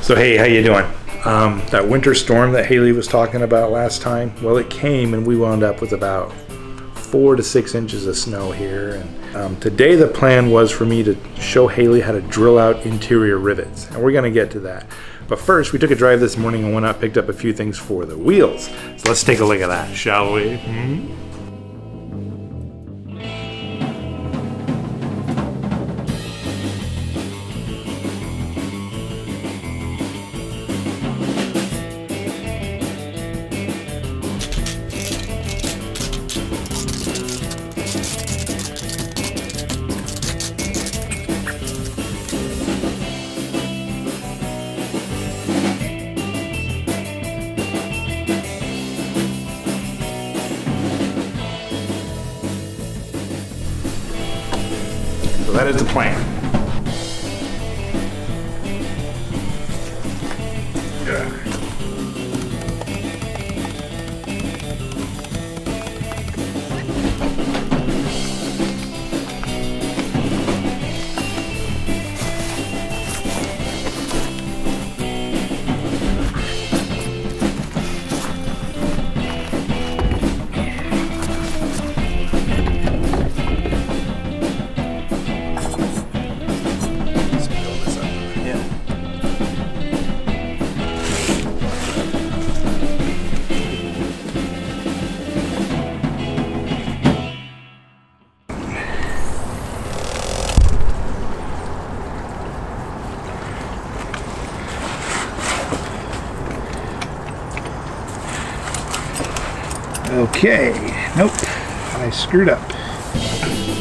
So hey, how you doing? That winter storm that Haley was talking about last time, well, it came and we wound up with about 4 to 6 inches of snow here. And today the plan was for me to show Haley how to drill out interior rivets, and we're gonna get to that. But first, we took a drive this morning and went out, picked up a few things for the wheels. So let's take a look at that, shall we? So that is the plan. Yeah. Okay, nope, I screwed up.